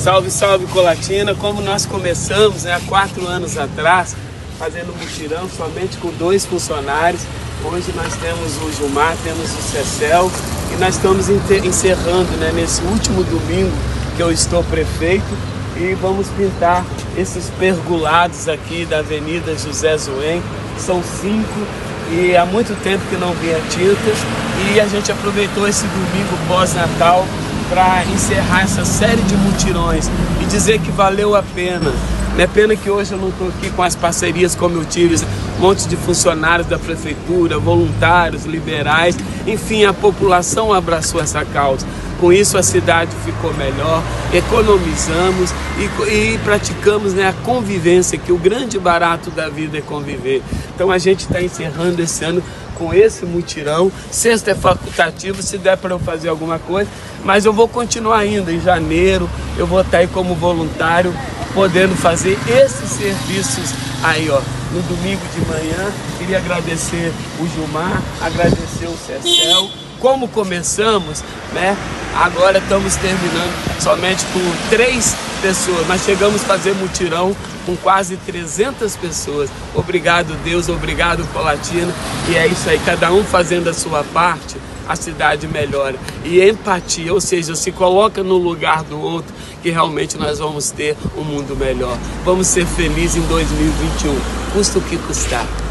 Salve, salve, Colatina! Como nós começamos há 4 anos atrás, fazendo mutirão somente com 2 funcionários. Hoje nós temos o Gilmar, temos o Cecel e nós estamos encerrando, nesse último domingo que eu estou prefeito, e vamos pintar esses pergolados aqui da Avenida José Zoen. São 5 e há muito tempo que não vinha tintas, e a gente aproveitou esse domingo pós-Natal para encerrar essa série de mutirões e dizer que valeu a pena. É pena que hoje eu não estou aqui com as parcerias como eu tive, um monte de funcionários da prefeitura, voluntários, liberais, enfim, a população abraçou essa causa. Com isso a cidade ficou melhor, economizamos e praticamos a convivência, que o grande barato da vida é conviver. Então a gente está encerrando esse ano com esse mutirão. Sexta é facultativo, se der para eu fazer alguma coisa, mas eu vou continuar ainda. Em janeiro eu vou estar aí como voluntário, podendo fazer esses serviços aí, no domingo de manhã. Queria agradecer o Gilmar, agradecer o Cecel. Como começamos, agora estamos terminando somente com 3 pessoas, mas chegamos a fazer mutirão com quase 300 pessoas. Obrigado, Deus, obrigado, Colatina. E é isso aí, cada um fazendo a sua parte, a cidade melhora. E empatia, ou seja, se coloca no lugar do outro, que realmente nós vamos ter um mundo melhor. Vamos ser felizes em 2021, custa o que custar.